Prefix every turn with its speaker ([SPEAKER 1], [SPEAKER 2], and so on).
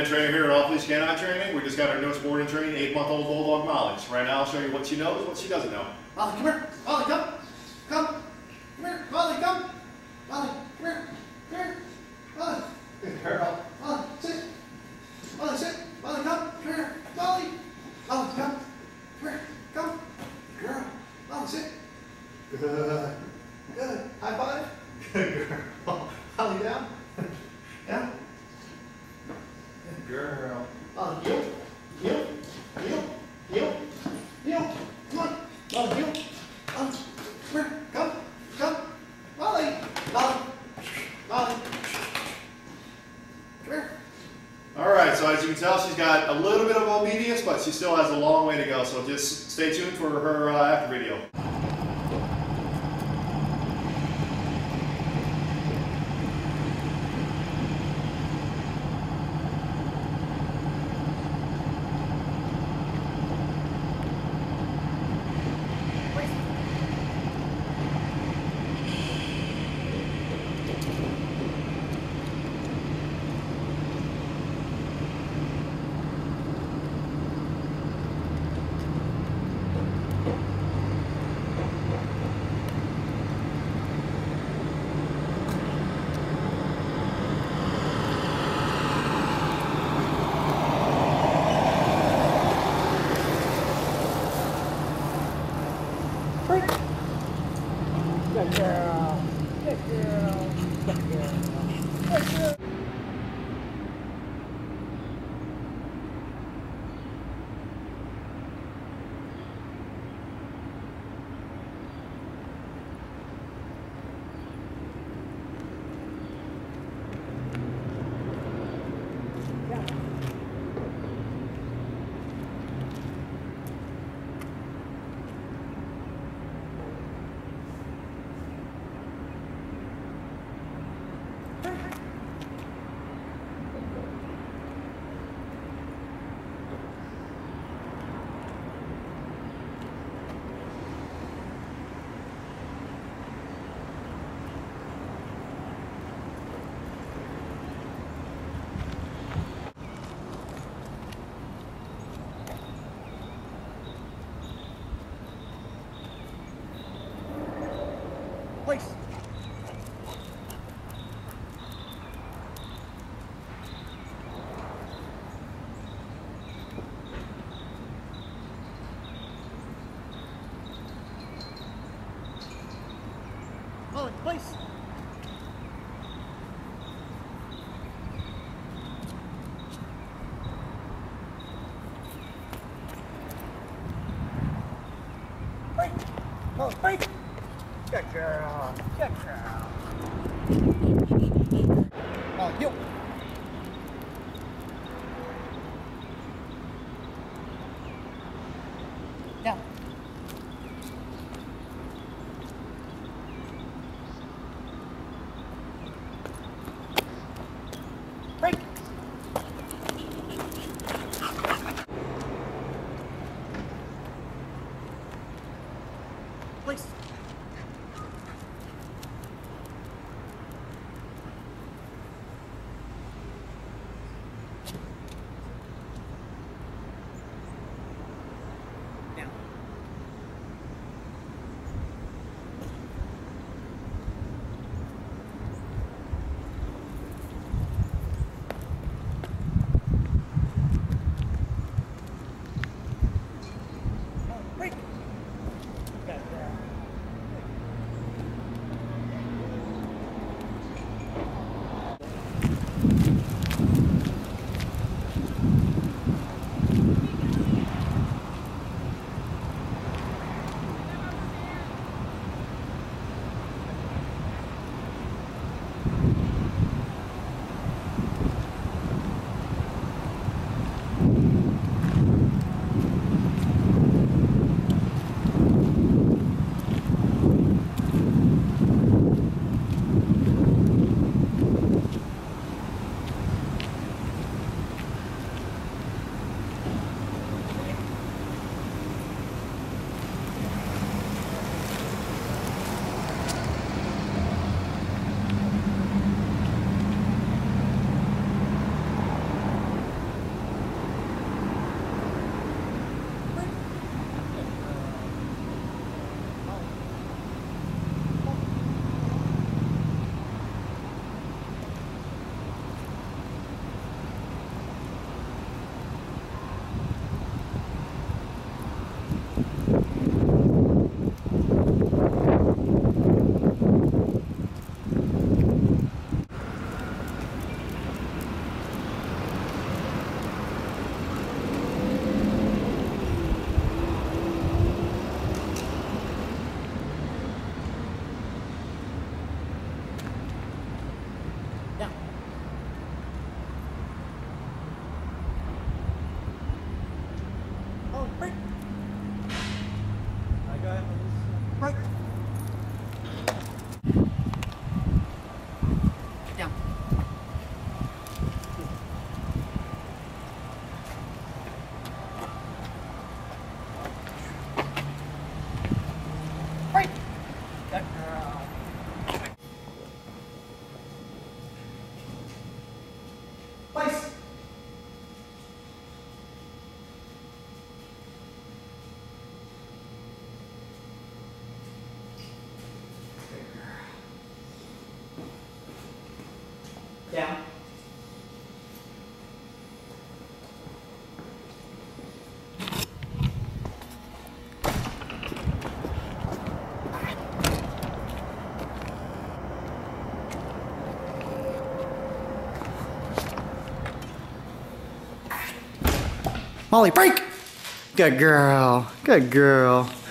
[SPEAKER 1] head trainer here at Off Leash Canine Training. We just got our newest board and training 8-month-old Bulldog Molly. Right now I'll show you what she knows, what she doesn't know.
[SPEAKER 2] Molly, come here. Molly, come. Come. Come here. Molly, come. Molly, come here. Come here. Molly. Good girl. Molly, sit. Molly, sit. Molly, come. Come here. Molly. Molly, come. Come here. Come. Good girl. Molly, sit. Good. Good. High five. Good girl. Molly, down. Down. Good girl. Molly, heel. Heel. Heel. Heel. Heel. Come on. Molly, heel. Come here. Come. Come. Molly. Molly. Molly. Come here.
[SPEAKER 1] Alright, so as you can tell, she's got a little bit of obedience, but she still has a long way to go. So just stay tuned for her after video.
[SPEAKER 2] Good girl. Good girl. Good girl. Good girl.
[SPEAKER 3] Place. Molly, place. Break. Molly, break. Good girl. Good girl. Molly, heel. Down. Break. Place. Molly, break! Good girl. Good girl.